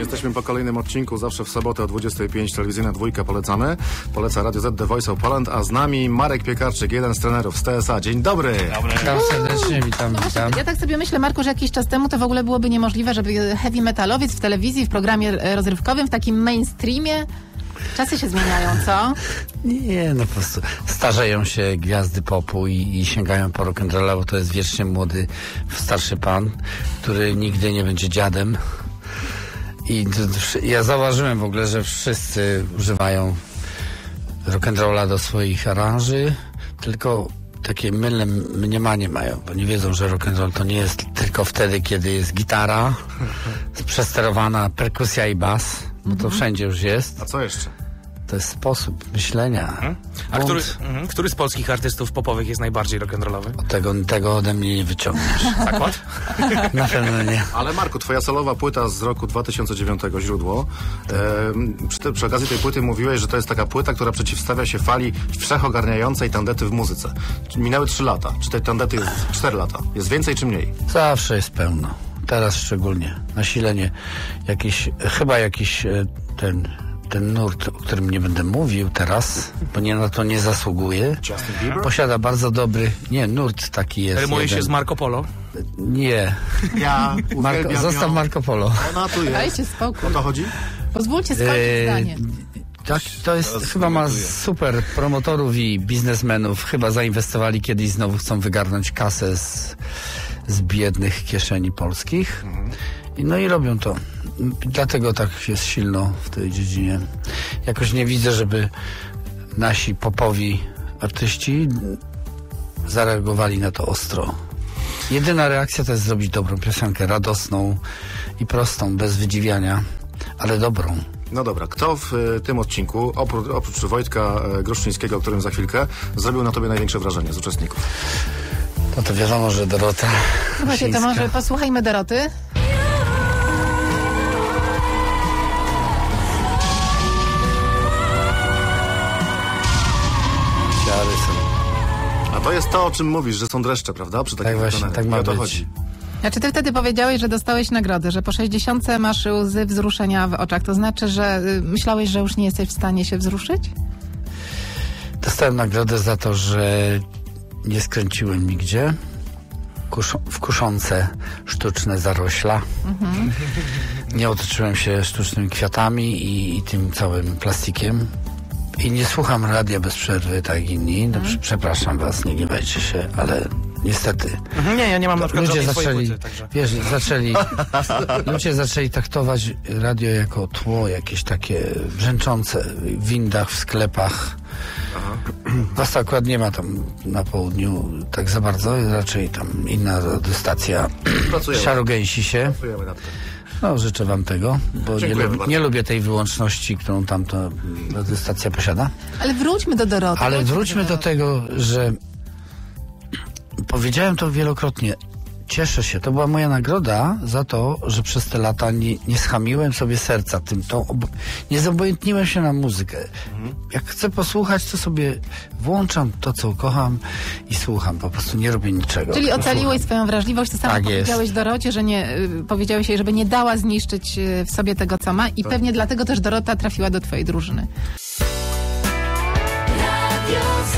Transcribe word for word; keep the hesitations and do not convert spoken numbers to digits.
Jesteśmy po kolejnym odcinku, zawsze w sobotę o dwudziestej piątej, telewizyjna dwójka polecamy. Poleca Radio Z, The Voice of Poland, a z nami Marek Piekarczyk, jeden z trenerów z T S A. Dzień dobry. Dobry. Witam serdecznie, witam, no witam. Ja tak sobie myślę, Marku, że jakiś czas temu to w ogóle byłoby niemożliwe, żeby heavy metalowiec w telewizji, w programie rozrywkowym, w takim mainstreamie. Czasy się zmieniają, co? Nie, no po prostu starzeją się gwiazdy popu i, i sięgają po rock'n'rolla, bo to jest wiecznie młody, starszy pan, który nigdy nie będzie dziadem. I to, ja zauważyłem w ogóle, że wszyscy używają rock'n'rolla do swoich aranży, tylko takie mylne mniemanie mają, bo nie wiedzą, że rock'n'roll to nie jest tylko wtedy, kiedy jest gitara, przesterowana perkusja i bas, bo to wszędzie już jest. A co jeszcze? To jest sposób myślenia. Hmm? A który, mhm. który z polskich artystów popowych jest najbardziej rock'n'rollowy? Tego, tego ode mnie nie wyciągniesz. Zakład? Na pewno nie. Ale Marku, twoja solowa płyta z roku dwa tysiące dziewiątego, Źródło. E, przy, te, przy okazji tej płyty mówiłeś, że to jest taka płyta, która przeciwstawia się fali wszechogarniającej tandety w muzyce. Minęły trzy lata. Czy tej tandety jest cztery lata? Jest więcej czy mniej? Zawsze jest pełno. Teraz szczególnie. Nasilenie jakiś, chyba jakiś ten... ten nurt, o którym nie będę mówił teraz, bo nie na to nie zasługuje. Justin Bieber? Posiada bardzo dobry... Nie, nurt taki jest. Rymuje jeden. się z Marco Polo? Nie. Ja Marco, zostaw ją. Marco Polo. Ona tu jest. Dajcie spokój. O to chodzi? Pozwólcie skończyć Eee, zdanie. Tak, to jest, Teraz chyba ma komentuję. super promotorów i biznesmenów. Chyba zainwestowali kiedyś, znowu chcą wygarnąć kasę z, z biednych kieszeni polskich. Mhm. I no i robią to. Dlatego tak jest silno w tej dziedzinie. Jakoś nie widzę, żeby nasi popowi artyści zareagowali na to ostro. Jedyna reakcja to jest zrobić dobrą piosenkę, radosną i prostą, bez wydziwiania, ale dobrą. No dobra, kto w y, tym odcinku, oprócz, oprócz Wojtka y, Gruszczyńskiego, o którym za chwilkę, zrobił na tobie największe wrażenie z uczestników? No to wiadomo, że Dorota Słuchajcie, to Gruszczyńska. może posłuchajmy Doroty. Ciary są. A to jest to, o czym mówisz, że są dreszcze, prawda? Przy takim Tak właśnie, wykonaniu. tak I ma o to być. chodzi. Znaczy ty wtedy powiedziałeś, że dostałeś nagrodę, że po sześćdziesiątce masz łzy wzruszenia w oczach. To znaczy, że y, myślałeś, że już nie jesteś w stanie się wzruszyć? Dostałem nagrodę za to, że nie skręciłem nigdzie Kusz, w kuszące sztuczne zarośla. Mhm. Nie otoczyłem się sztucznymi kwiatami i, i tym całym plastikiem. I nie słucham radia bez przerwy, tak jak inni. No, Mhm. przepraszam was, nie gniewajcie się, ale niestety. Mhm, nie, ja nie mam na przykład Ludzie żadnej swojej zaczęli, płyty, także... wiesz, zaczęli, ludzie zaczęli traktować radio jako tło, jakieś takie brzęczące w windach, w sklepach. Was to akurat nie ma tam na południu tak za bardzo, raczej tam inna stacja Pracujemy. szarogęsi się. Pracujemy nad tym. No, życzę wam tego, bo nie, Dziękujemy lub, bardzo. nie lubię tej wyłączności, którą tamta stacja posiada. Ale wróćmy do Doroty. Ale wróćmy do Doroty. tego, że powiedziałem to wielokrotnie. Cieszę się. To była moja nagroda za to, że przez te lata nie, nie schamiłem sobie serca tym. To ob... Nie zobojętniłem się na muzykę. Mhm. Jak chcę posłuchać, to sobie włączam to, co kocham i słucham. Po prostu nie robię niczego. Czyli tylko ocaliłeś słucham. swoją wrażliwość, to samo Tak powiedziałeś jest. Dorocie, że nie, y, powiedziałeś jej, żeby nie dała zniszczyć y, w sobie tego, co ma i Tak. pewnie dlatego też Dorota trafiła do twojej drużyny. Radio Z.